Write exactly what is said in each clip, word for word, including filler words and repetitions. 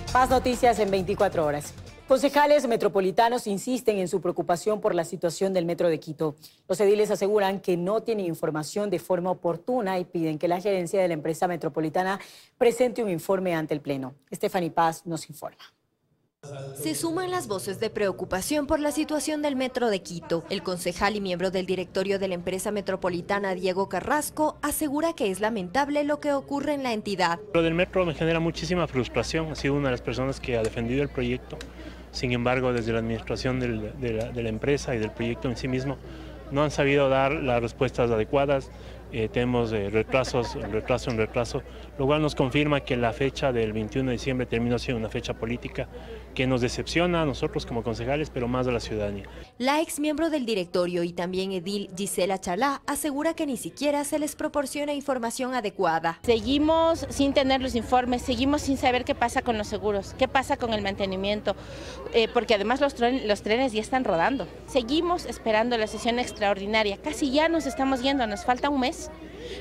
Más noticias en veinticuatro horas. Concejales metropolitanos insisten en su preocupación por la situación del Metro de Quito. Los ediles aseguran que no tienen información de forma oportuna y piden que la gerencia de la empresa metropolitana presente un informe ante el Pleno. Stephanie Paz nos informa. Se suman las voces de preocupación por la situación del Metro de Quito. El concejal y miembro del directorio de la empresa metropolitana, Diego Carrasco, asegura que es lamentable lo que ocurre en la entidad. Lo del metro me genera muchísima frustración. Ha sido una de las personas que ha defendido el proyecto. Sin embargo, desde la administración del, de, la, de la empresa y del proyecto en sí mismo, no han sabido dar las respuestas adecuadas. Eh, tenemos eh, retrasos, retraso en retraso, lo cual nos confirma que la fecha del veintiuno de diciembre terminó siendo una fecha política que nos decepciona a nosotros como concejales, pero más a la ciudadanía. La ex miembro del directorio y también edil Gisela Chalá asegura que ni siquiera se les proporciona información adecuada. Seguimos sin tener los informes, seguimos sin saber qué pasa con los seguros, qué pasa con el mantenimiento, eh, porque además los, tren, los trenes ya están rodando. Seguimos esperando la sesión extraordinaria, casi ya nos estamos yendo, nos falta un mes.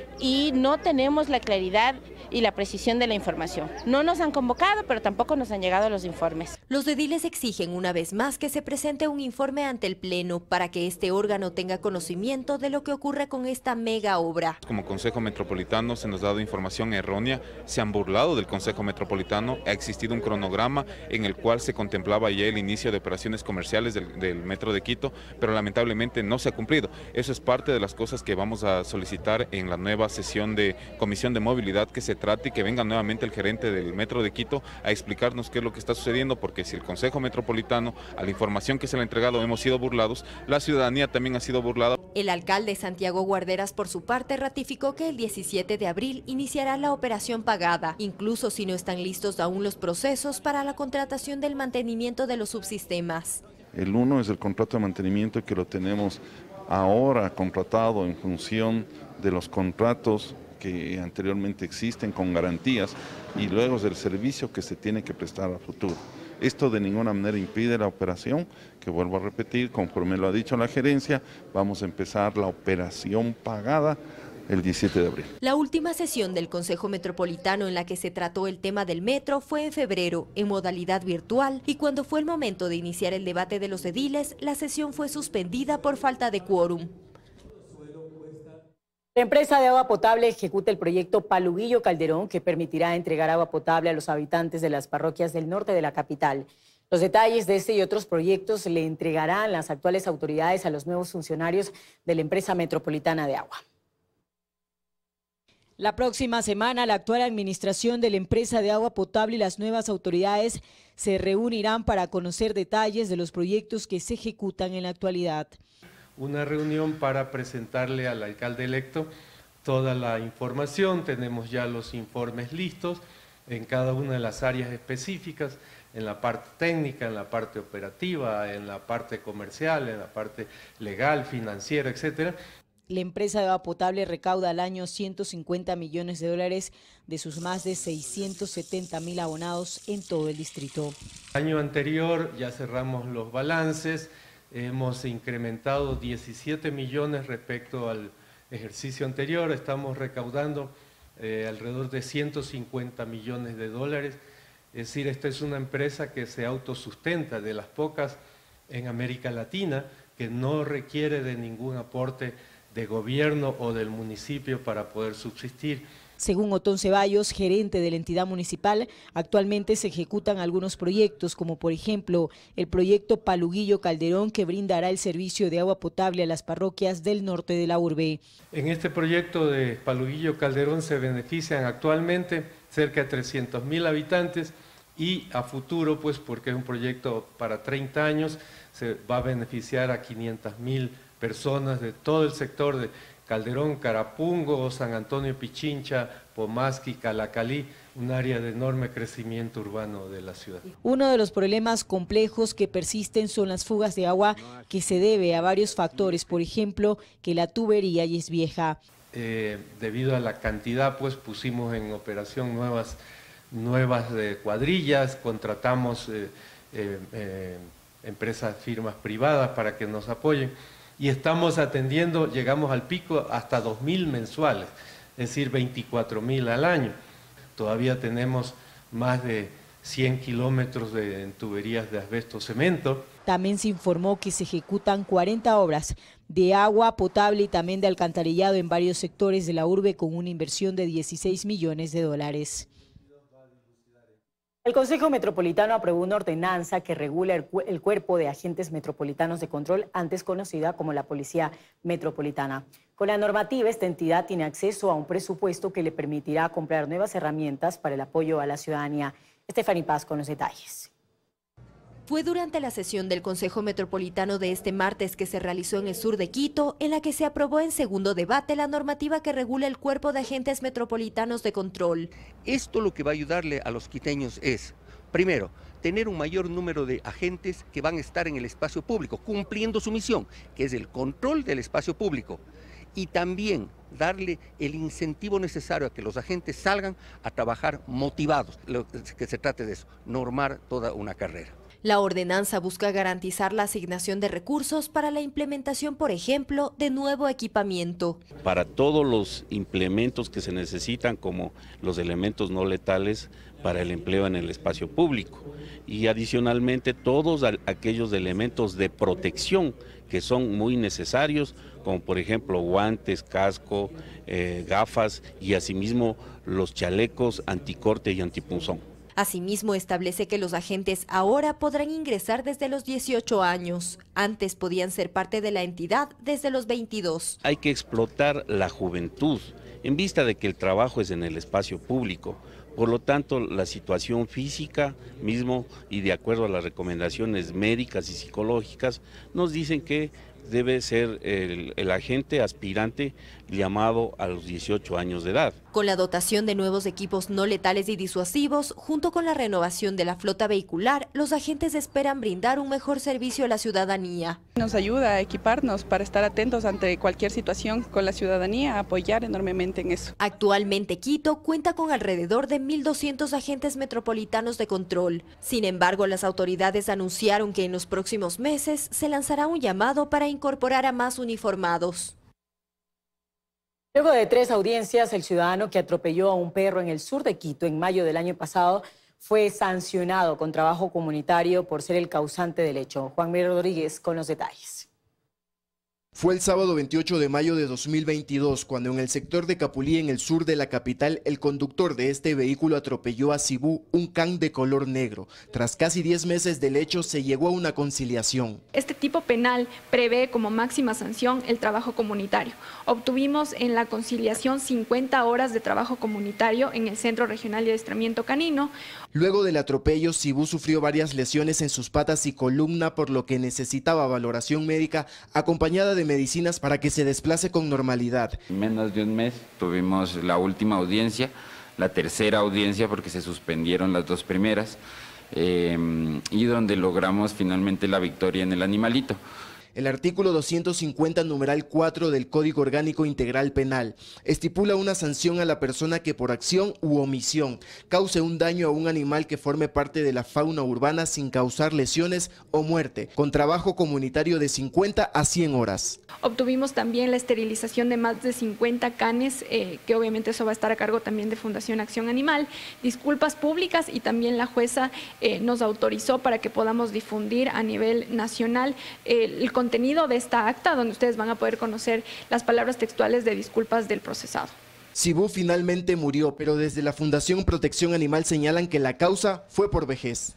Y no tenemos la claridad y la precisión de la información. No nos han convocado, pero tampoco nos han llegado los informes. Los ediles exigen una vez más que se presente un informe ante el Pleno para que este órgano tenga conocimiento de lo que ocurre con esta mega obra. Como Consejo Metropolitano se nos ha dado información errónea, se han burlado del Consejo Metropolitano, ha existido un cronograma en el cual se contemplaba ya el inicio de operaciones comerciales del, del Metro de Quito, pero lamentablemente no se ha cumplido. Eso es parte de las cosas que vamos a solicitar en la nueva sesión de Comisión de Movilidad, que se trate y que venga nuevamente el gerente del Metro de Quito a explicarnos qué es lo que está sucediendo, porque si el Consejo Metropolitano, a la información que se le ha entregado, hemos sido burlados, la ciudadanía también ha sido burlada. El alcalde Santiago Guarderas, por su parte, ratificó que el diecisiete de abril iniciará la operación pagada, incluso si no están listos aún los procesos para la contratación del mantenimiento de los subsistemas. El uno es el contrato de mantenimiento que lo tenemos ahora contratado en función de los contratos que anteriormente existen con garantías y luego es el servicio que se tiene que prestar a futuro. Esto de ninguna manera impide la operación, que vuelvo a repetir, conforme lo ha dicho la gerencia, vamos a empezar la operación pagada el diecisiete de abril. La última sesión del Consejo Metropolitano en la que se trató el tema del metro fue en febrero, en modalidad virtual, y cuando fue el momento de iniciar el debate de los ediles, la sesión fue suspendida por falta de quórum. La empresa de agua potable ejecuta el proyecto Paluguillo Calderón, que permitirá entregar agua potable a los habitantes de las parroquias del norte de la capital. Los detalles de este y otros proyectos le entregarán las actuales autoridades a los nuevos funcionarios de la empresa metropolitana de agua. La próxima semana, la actual administración de la empresa de agua potable y las nuevas autoridades se reunirán para conocer detalles de los proyectos que se ejecutan en la actualidad. Una reunión para presentarle al alcalde electo toda la información. Tenemos ya los informes listos en cada una de las áreas específicas, en la parte técnica, en la parte operativa, en la parte comercial, en la parte legal, financiera, etcétera. La empresa de agua potable recauda al año ciento cincuenta millones de dólares de sus más de seiscientos setenta mil abonados en todo el distrito. El año anterior ya cerramos los balances. Hemos incrementado diecisiete millones respecto al ejercicio anterior, estamos recaudando eh, alrededor de ciento cincuenta millones de dólares, es decir, esta es una empresa que se autosustenta, de las pocas en América Latina, que no requiere de ningún aporte de gobierno o del municipio para poder subsistir. Según Otón Ceballos, gerente de la entidad municipal, actualmente se ejecutan algunos proyectos, como por ejemplo el proyecto Paluguillo Calderón, que brindará el servicio de agua potable a las parroquias del norte de la urbe. En este proyecto de Paluguillo Calderón se benefician actualmente cerca de trescientos mil habitantes y a futuro, pues porque es un proyecto para treinta años, se va a beneficiar a quinientas mil personas de todo el sector de Calderón, Carapungo, San Antonio Pichincha, Pomasqui, Calacalí, un área de enorme crecimiento urbano de la ciudad. Uno de los problemas complejos que persisten son las fugas de agua, que se debe a varios factores, por ejemplo, que la tubería ya es vieja. Eh, debido a la cantidad, pues pusimos en operación nuevas, nuevas de cuadrillas, contratamos eh, eh, eh, empresas, firmas privadas para que nos apoyen. Y estamos atendiendo, llegamos al pico hasta dos mil mensuales, es decir, veinticuatro mil al año. Todavía tenemos más de cien kilómetros de en tuberías de asbesto cemento. También se informó que se ejecutan cuarenta obras de agua potable y también de alcantarillado en varios sectores de la urbe con una inversión de dieciséis millones de dólares. El Consejo Metropolitano aprobó una ordenanza que regula el, cu el cuerpo de agentes metropolitanos de control, antes conocida como la Policía Metropolitana. Con la normativa, esta entidad tiene acceso a un presupuesto que le permitirá comprar nuevas herramientas para el apoyo a la ciudadanía. Estefany Paz con los detalles. Fue durante la sesión del Consejo Metropolitano de este martes que se realizó en el sur de Quito, en la que se aprobó en segundo debate la normativa que regula el cuerpo de agentes metropolitanos de control. Esto lo que va a ayudarle a los quiteños es, primero, tener un mayor número de agentes que van a estar en el espacio público, cumpliendo su misión, que es el control del espacio público. Y también darle el incentivo necesario a que los agentes salgan a trabajar motivados. Lo que se trata de eso, normar toda una carrera. La ordenanza busca garantizar la asignación de recursos para la implementación, por ejemplo, de nuevo equipamiento. Para todos los implementos que se necesitan, como los elementos no letales para el empleo en el espacio público. Y adicionalmente todos aquellos elementos de protección que son muy necesarios, como por ejemplo guantes, casco, eh, gafas y asimismo los chalecos anticorte y antipunzón. Asimismo, establece que los agentes ahora podrán ingresar desde los dieciocho años. Antes podían ser parte de la entidad desde los veintidós. Hay que explotar la juventud en vista de que el trabajo es en el espacio público. Por lo tanto, la situación física mismo y de acuerdo a las recomendaciones médicas y psicológicas nos dicen que debe ser el, el agente aspirante llamado a los dieciocho años de edad. Con la dotación de nuevos equipos no letales y disuasivos, junto con la renovación de la flota vehicular, los agentes esperan brindar un mejor servicio a la ciudadanía. Nos ayuda a equiparnos para estar atentos ante cualquier situación con la ciudadanía, a apoyar enormemente en eso. Actualmente Quito cuenta con alrededor de mil doscientos agentes metropolitanos de control. Sin embargo, las autoridades anunciaron que en los próximos meses se lanzará un llamado para incorporar a más uniformados. Luego de tres audiencias, el ciudadano que atropelló a un perro en el sur de Quito en mayo del año pasado fue sancionado con trabajo comunitario por ser el causante del hecho. Juan Miguel Rodríguez con los detalles. Fue el sábado veintiocho de mayo de dos mil veintidós cuando en el sector de Capulí, en el sur de la capital, el conductor de este vehículo atropelló a Cibú, un can de color negro. Tras casi diez meses del hecho, se llegó a una conciliación. Este tipo penal prevé como máxima sanción el trabajo comunitario. Obtuvimos en la conciliación cincuenta horas de trabajo comunitario en el Centro Regional de Adiestramiento Canino. Luego del atropello, Cibú sufrió varias lesiones en sus patas y columna, por lo que necesitaba valoración médica acompañada de medicinas para que se desplace con normalidad. En menos de un mes tuvimos la última audiencia, la tercera audiencia porque se suspendieron las dos primeras, eh, y donde logramos finalmente la victoria en el animalito. El artículo doscientos cincuenta numeral cuatro del Código Orgánico Integral Penal estipula una sanción a la persona que por acción u omisión cause un daño a un animal que forme parte de la fauna urbana sin causar lesiones o muerte, con trabajo comunitario de cincuenta a cien horas. Obtuvimos también la esterilización de más de cincuenta canes, eh, que obviamente eso va a estar a cargo también de Fundación Acción Animal, disculpas públicas, y también la jueza eh, nos autorizó para que podamos difundir a nivel nacional eh, el contenido de esta acta, donde ustedes van a poder conocer las palabras textuales de disculpas del procesado. Cibú finalmente murió, pero desde la Fundación Protección Animal señalan que la causa fue por vejez.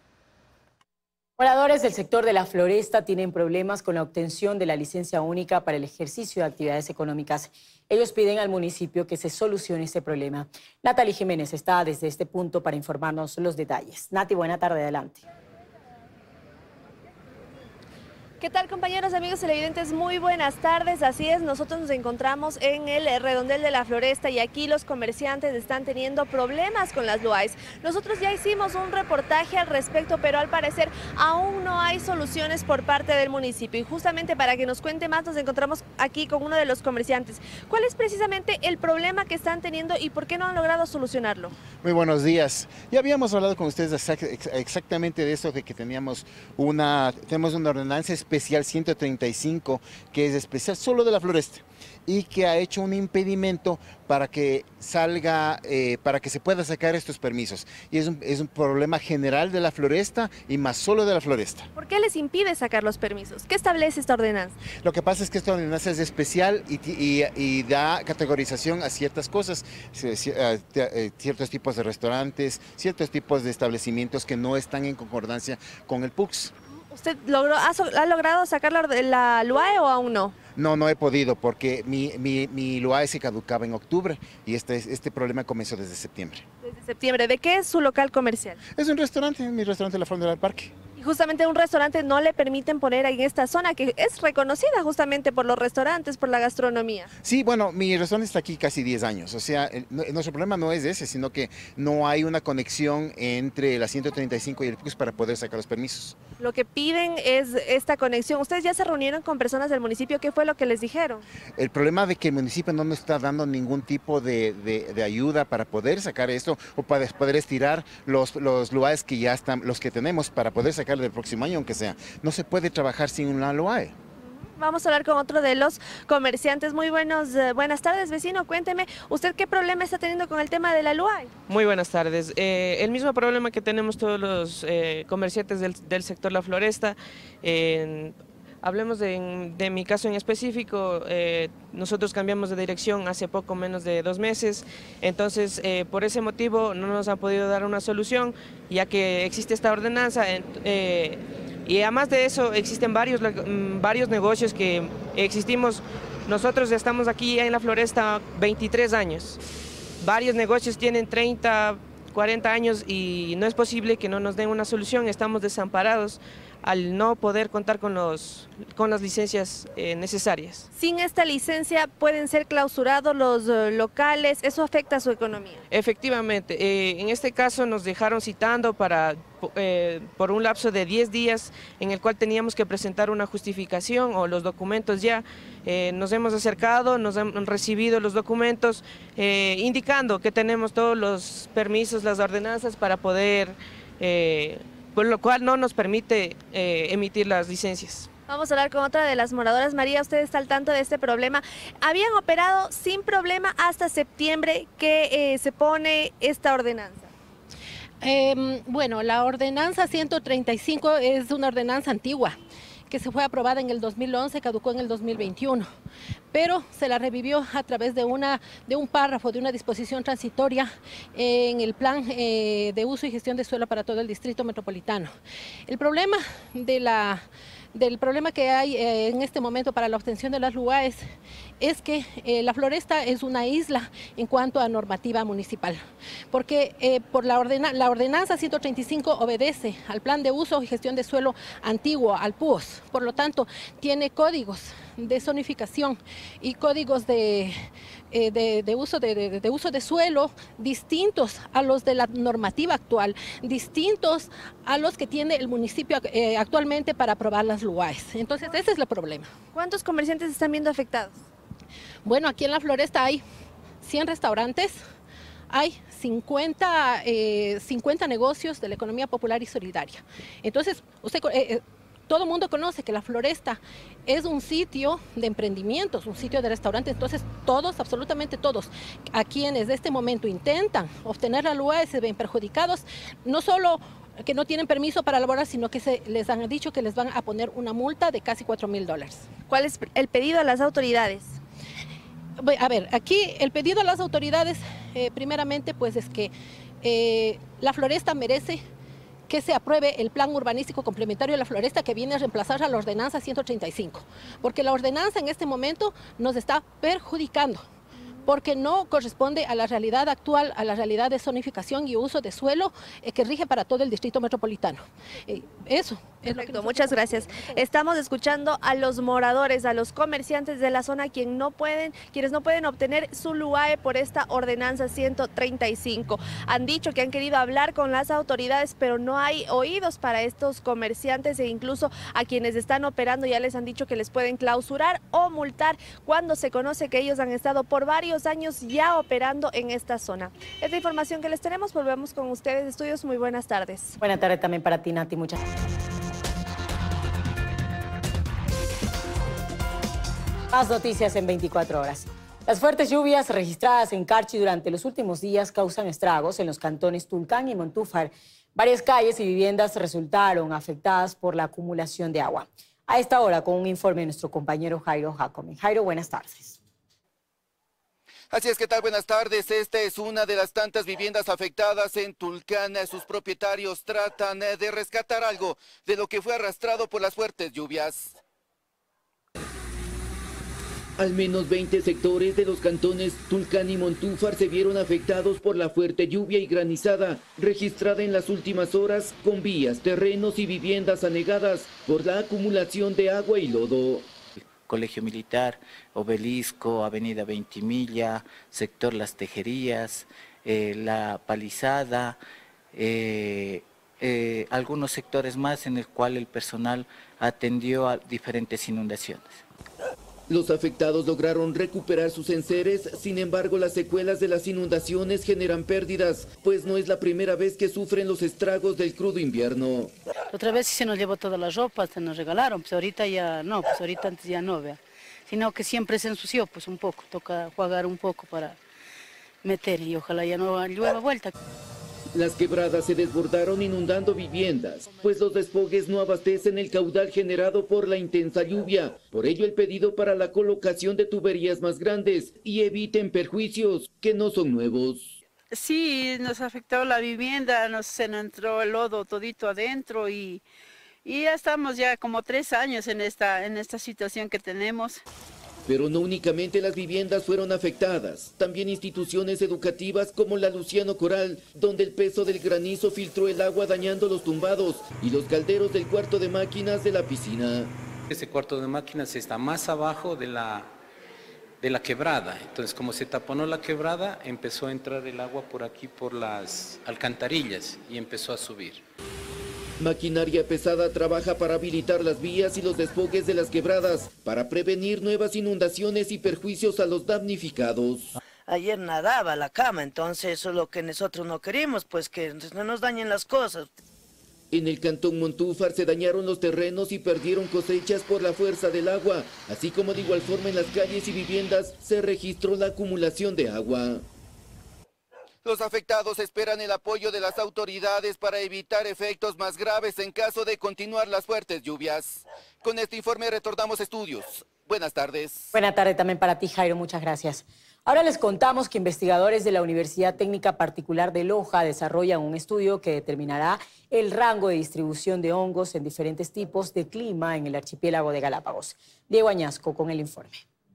Moradores del sector de la Floresta tienen problemas con la obtención de la licencia única para el ejercicio de actividades económicas. Ellos piden al municipio que se solucione este problema. Natalie Jiménez está desde este punto para informarnos los detalles. Nati, buena tarde, adelante. ¿Qué tal, compañeros, amigos televidentes? Muy buenas tardes. Así es, nosotros nos encontramos en el redondel de la Floresta y aquí los comerciantes están teniendo problemas con las loais. Nosotros ya hicimos un reportaje al respecto, pero al parecer aún no hay soluciones por parte del municipio. Y justamente para que nos cuente más, nos encontramos aquí con uno de los comerciantes. ¿Cuál es precisamente el problema que están teniendo y por qué no han logrado solucionarlo? Muy buenos días. Ya habíamos hablado con ustedes exactamente de eso, de que teníamos una, tenemos una ordenanza especial especial ciento treinta y cinco, que es especial solo de la floresta, y que ha hecho un impedimento para que salga, eh, para que se pueda sacar estos permisos. Y es un, es un problema general de la floresta y más solo de la floresta. ¿Por qué les impide sacar los permisos? ¿Qué establece esta ordenanza? Lo que pasa es que esta ordenanza es especial y, y, y da categorización a ciertas cosas, ciertos tipos de restaurantes, ciertos tipos de establecimientos que no están en concordancia con el P U C S. ¿Usted logró, ha, ha logrado sacar la, la L U A E o aún no? No, no he podido porque mi, mi, mi L U A E se caducaba en octubre y este, este problema comenzó desde septiembre. Desde septiembre. ¿De qué es su local comercial? Es un restaurante, mi restaurante de la Frontera del Parque. Y justamente un restaurante no le permiten poner en esta zona que es reconocida justamente por los restaurantes, por la gastronomía. Sí, bueno, mi restaurante está aquí casi diez años, o sea, el, nuestro problema no es ese, sino que no hay una conexión entre la ciento treinta y cinco y el P U C S para poder sacar los permisos. Lo que piden es esta conexión. ¿Ustedes ya se reunieron con personas del municipio? ¿Qué fue lo que les dijeron? El problema de que el municipio no nos está dando ningún tipo de, de, de ayuda para poder sacar esto o para poder estirar los, los L U A Es que ya están, los que tenemos para poder sacar del próximo año, aunque sea. No se puede trabajar sin una L U A E. Vamos a hablar con otro de los comerciantes. Muy buenos, eh, buenas tardes, vecino. Cuénteme, ¿usted qué problema está teniendo con el tema de la L U A E? Muy buenas tardes. Eh, el mismo problema que tenemos todos los eh, comerciantes del, del sector La Floresta. Eh, hablemos de, de mi caso en específico. Eh, nosotros cambiamos de dirección hace poco menos de dos meses. Entonces, eh, por ese motivo no nos han podido dar una solución, ya que existe esta ordenanza. Eh, Y además de eso existen varios, varios negocios que existimos, nosotros estamos aquí en La Floresta veintitrés años, varios negocios tienen treinta, cuarenta años y no es posible que no nos den una solución, estamos desamparados al no poder contar con, los, con las licencias eh, necesarias. Sin esta licencia pueden ser clausurados los uh, locales, ¿eso afecta a su economía? Efectivamente, eh, en este caso nos dejaron citando para, eh, por un lapso de diez días en el cual teníamos que presentar una justificación o los documentos ya. Eh, nos hemos acercado, nos han recibido los documentos eh, indicando que tenemos todos los permisos, las ordenanzas para poder... Eh, por lo cual no nos permite eh, emitir las licencias. Vamos a hablar con otra de las moradoras. María, usted está al tanto de este problema. Habían operado sin problema hasta septiembre que eh, se pone esta ordenanza. Eh, bueno, la ordenanza ciento treinta y cinco es una ordenanza antigua que se fue aprobada en el dos mil once, caducó en el dos mil veintiuno, pero se la revivió a través de, una, de un párrafo, de una disposición transitoria en el plan eh, de uso y gestión de suelo para todo el distrito metropolitano. El problema, de la, del problema que hay eh, en este momento para la obtención de las L U A Es es que eh, La Floresta es una isla en cuanto a normativa municipal, porque eh, por la, ordena, la ordenanza ciento treinta y cinco obedece al plan de uso y gestión de suelo antiguo, al P U S, por lo tanto tiene códigos de zonificación y códigos de, eh, de, de, uso de, de, de uso de suelo distintos a los de la normativa actual, distintos a los que tiene el municipio eh, actualmente para aprobar las L U A Es. Entonces ese es el problema. ¿Cuántos comerciantes están viendo afectados? Bueno, aquí en La Floresta hay cien restaurantes, hay cincuenta, eh, cincuenta negocios de la economía popular y solidaria. Entonces, usted, eh, todo el mundo conoce que La Floresta es un sitio de emprendimientos, un sitio de restaurantes. Entonces, todos, absolutamente todos, a quienes de este momento intentan obtener la L U A E se ven perjudicados, no solo que no tienen permiso para elaborar, sino que se les han dicho que les van a poner una multa de casi cuatro mil dólares. ¿Cuál es el pedido a las autoridades? A ver, aquí el pedido a las autoridades, eh, primeramente, pues es que eh, La Floresta merece que se apruebe el plan urbanístico complementario de La Floresta que viene a reemplazar a la ordenanza ciento treinta y cinco, porque la ordenanza en este momento nos está perjudicando, porque no corresponde a la realidad actual, a la realidad de zonificación y uso de suelo eh, que rige para todo el distrito metropolitano. Eh, eso. Perfecto, muchas gracias. Estamos escuchando a los moradores, a los comerciantes de la zona quien no pueden, quienes no pueden obtener su L U A E por esta ordenanza ciento treinta y cinco. Han dicho que han querido hablar con las autoridades, pero no hay oídos para estos comerciantes e incluso a quienes están operando ya les han dicho que les pueden clausurar o multar cuando se conoce que ellos han estado por varios años ya operando en esta zona. Esta información que les tenemos, volvemos con ustedes, estudios. Muy buenas tardes. Buenas tardes también para ti, Nati. Muchas gracias. Más noticias en veinticuatro horas. Las fuertes lluvias registradas en Carchi durante los últimos días causan estragos en los cantones Tulcán y Montúfar. Varias calles y viviendas resultaron afectadas por la acumulación de agua. A esta hora, con un informe de nuestro compañero Jairo Jacome. Jairo, buenas tardes. Así es, ¿qué tal? Buenas tardes. Esta es una de las tantas viviendas afectadas en Tulcán. Sus propietarios tratan de rescatar algo de lo que fue arrastrado por las fuertes lluvias. Al menos veinte sectores de los cantones Tulcán y Montúfar se vieron afectados por la fuerte lluvia y granizada registrada en las últimas horas, con vías, terrenos y viviendas anegadas por la acumulación de agua y lodo. Colegio Militar, Obelisco, Avenida Ventimilla, sector Las Tejerías, eh, La Palizada, eh, eh, algunos sectores más en el cual el personal atendió a diferentes inundaciones. Los afectados lograron recuperar sus enseres, sin embargo las secuelas de las inundaciones generan pérdidas, pues no es la primera vez que sufren los estragos del crudo invierno. Otra vez sí se nos llevó toda la ropa, se nos regalaron, pues ahorita ya no, pues ahorita antes ya no, vea. Sino que siempre se ensució pues un poco, toca jugar un poco para meter y ojalá ya no llueva vuelta. Las quebradas se desbordaron inundando viviendas, pues los desfogues no abastecen el caudal generado por la intensa lluvia. Por ello el pedido para la colocación de tuberías más grandes y eviten perjuicios que no son nuevos. Sí, nos afectó la vivienda, nos se nos entró el lodo todito adentro y, y ya estamos ya como tres años en esta, en esta situación que tenemos. Pero no únicamente las viviendas fueron afectadas, también instituciones educativas como la Luciano Coral, donde el peso del granizo filtró el agua dañando los tumbados y los calderos del cuarto de máquinas de la piscina. Este cuarto de máquinas está más abajo de la, de la quebrada, entonces como se taponó la quebrada, empezó a entrar el agua por aquí, por las alcantarillas y empezó a subir. Maquinaria pesada trabaja para habilitar las vías y los desfogues de las quebradas para prevenir nuevas inundaciones y perjuicios a los damnificados. Ayer nadaba la cama, entonces eso es lo que nosotros no queremos, pues que no nos dañen las cosas. En el cantón Montúfar se dañaron los terrenos y perdieron cosechas por la fuerza del agua, así como de igual forma en las calles y viviendas se registró la acumulación de agua. Los afectados esperan el apoyo de las autoridades para evitar efectos más graves en caso de continuar las fuertes lluvias. Con este informe retornamos a estudios. Buenas tardes. Buenas tardes también para ti, Jairo. Muchas gracias. Ahora les contamos que investigadores de la Universidad Técnica Particular de Loja desarrollan un estudio que determinará el rango de distribución de hongos en diferentes tipos de clima en el archipiélago de Galápagos. Diego Añasco con el informe.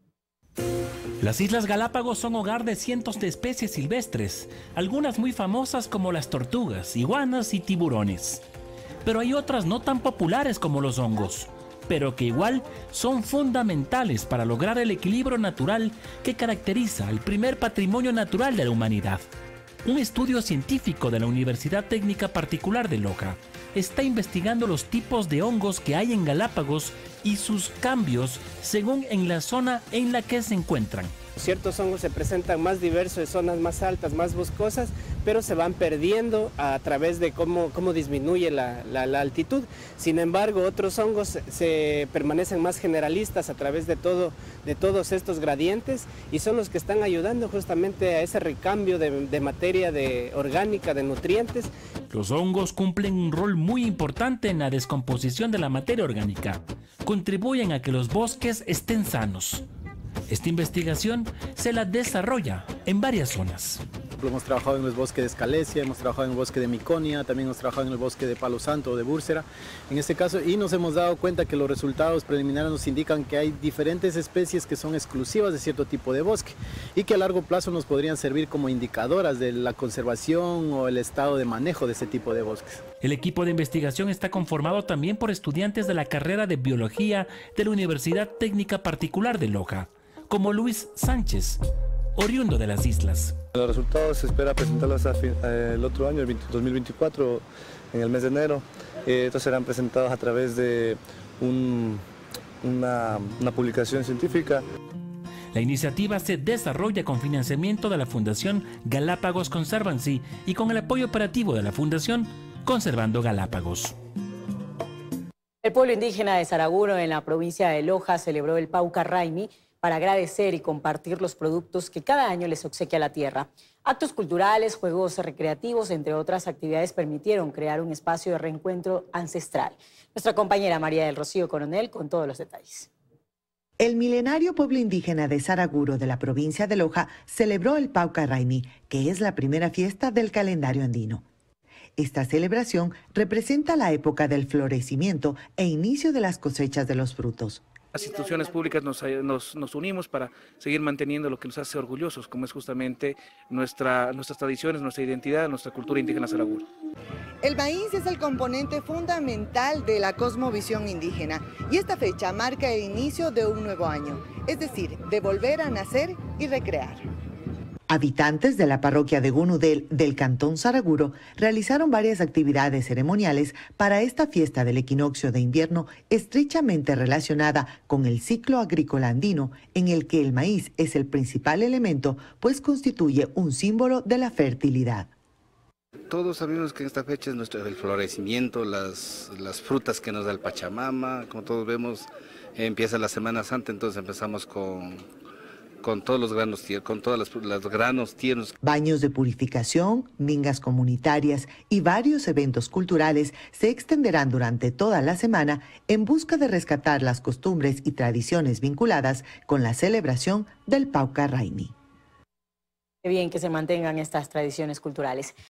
Las Islas Galápagos son hogar de cientos de especies silvestres, algunas muy famosas como las tortugas, iguanas y tiburones. Pero hay otras no tan populares como los hongos, pero que igual son fundamentales para lograr el equilibrio natural que caracteriza el primer patrimonio natural de la humanidad. Un estudio científico de la Universidad Técnica Particular de Loja está investigando los tipos de hongos que hay en Galápagos y sus cambios según en la zona en la que se encuentran. Ciertos hongos se presentan más diversos en zonas más altas, más boscosas, pero se van perdiendo a través de cómo, cómo disminuye la, la, la altitud. Sin embargo, otros hongos se, se permanecen más generalistas a través de, todo, de todos estos gradientes y son los que están ayudando justamente a ese recambio de, de materia de, orgánica, de nutrientes. Los hongos cumplen un rol muy importante en la descomposición de la materia orgánica. Contribuyen a que los bosques estén sanos. Esta investigación se la desarrolla en varias zonas. Hemos trabajado en el bosque de Escalesia, hemos trabajado en el bosque de Miconia, también hemos trabajado en el bosque de Palo Santo o de Búrsera, en este caso, y nos hemos dado cuenta que los resultados preliminares nos indican que hay diferentes especies que son exclusivas de cierto tipo de bosque y que a largo plazo nos podrían servir como indicadoras de la conservación o el estado de manejo de ese tipo de bosques. El equipo de investigación está conformado también por estudiantes de la carrera de Biología de la Universidad Técnica Particular de Loja, como Luis Sánchez, oriundo de las islas. Los resultados se espera presentarlos el otro año, el dos mil veinticuatro, en el mes de enero. Estos serán presentados a través de un, una, una publicación científica. La iniciativa se desarrolla con financiamiento de la Fundación Galápagos Conservancy y con el apoyo operativo de la Fundación Conservando Galápagos. El pueblo indígena de Saraguro, en la provincia de Loja, celebró el Pauca Raimi para agradecer y compartir los productos que cada año les obsequia la tierra. Actos culturales, juegos recreativos, entre otras actividades, permitieron crear un espacio de reencuentro ancestral. Nuestra compañera María del Rocío Coronel con todos los detalles. El milenario pueblo indígena de Saraguro, de la provincia de Loja, celebró el Pauca Raimi, que es la primera fiesta del calendario andino. Esta celebración representa la época del florecimiento e inicio de las cosechas de los frutos. Las instituciones públicas nos, nos, nos unimos para seguir manteniendo lo que nos hace orgullosos, como es justamente nuestra, nuestras tradiciones, nuestra identidad, nuestra cultura indígena Saraguro. El maíz es el componente fundamental de la cosmovisión indígena y esta fecha marca el inicio de un nuevo año, es decir, de volver a nacer y recrear. Habitantes de la parroquia de Gunudel del cantón Saraguro realizaron varias actividades ceremoniales para esta fiesta del equinoccio de invierno estrechamente relacionada con el ciclo agrícola andino, en el que el maíz es el principal elemento, pues constituye un símbolo de la fertilidad. Todos sabemos que en esta fecha es nuestro el florecimiento, las, las frutas que nos da el Pachamama, como todos vemos, empieza la Semana Santa, entonces empezamos con... con todos los granos, con todos los, los granos tiernos. Baños de purificación, mingas comunitarias y varios eventos culturales se extenderán durante toda la semana en busca de rescatar las costumbres y tradiciones vinculadas con la celebración del Pauca Raimi. Qué bien que se mantengan estas tradiciones culturales.